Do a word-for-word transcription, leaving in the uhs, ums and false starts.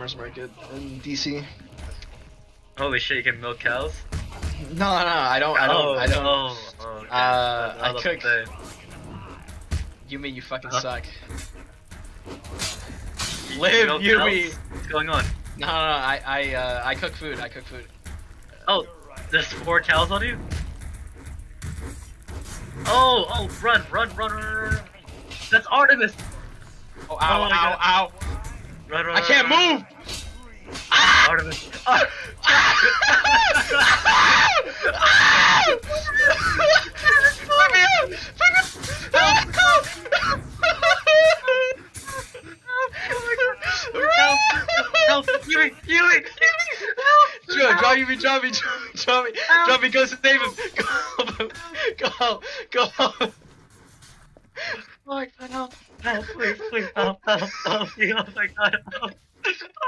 farmers market in D C. Holy shit! You can milk cows. No, no, I don't. I don't. Oh, I don't. Oh, oh, okay. Uh, I was cook. about to say. You mean you fucking Huh? suck? You Live, milk Yumi. cows? What's going on? No, no, no. I, I, uh, I cook food. I cook food. Oh, there's four cows on you? Oh, oh, run, run, run, run, run, run. That's Artemis! Oh, ow, Oh my ow, God. ow! Run, run, I run, can't run, move! run. Ah! Artemis. Ah! Let me out! Help! Yui! Yui! Joe, drop me, drop me, drop me, drop me, drop me, go save him! Go, go, go! Oh my god, help! Help, please, please, help, help, help me, oh my god, help!